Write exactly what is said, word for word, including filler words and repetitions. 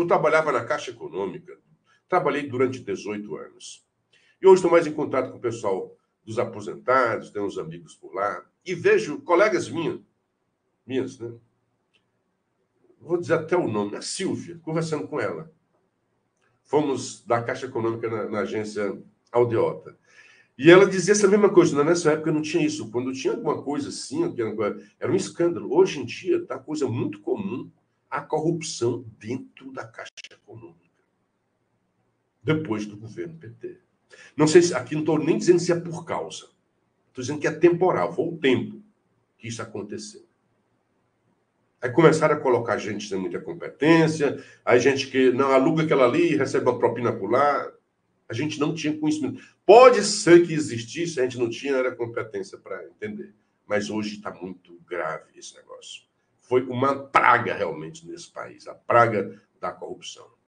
eu trabalhava na Caixa Econômica, trabalhei durante dezoito anos. E hoje estou mais em contato com o pessoal dos aposentados, tenho uns amigos por lá, e vejo colegas minhas, minhas, né? Vou dizer até o nome, a Silvia, conversando com ela. Fomos da Caixa Econômica na, na agência Aldeota. E ela dizia essa mesma coisa. Nessa época não tinha isso. Quando tinha alguma coisa assim, era um escândalo. Hoje em dia está coisa muito comum a corrupção dentro da Caixa Econômica. Depois do governo P T. Não sei se aqui não estou nem dizendo se é por causa. Estou dizendo que é temporal. Foi o tempo que isso aconteceu. Aí começaram a colocar gente sem muita competência, aí gente que não aluga aquela ali e recebe uma propina por lá. A gente não tinha conhecimento. Pode ser que existisse, a gente não tinha era competência para entender. Mas hoje está muito grave esse negócio. Foi uma praga realmente nesse país, a praga da corrupção.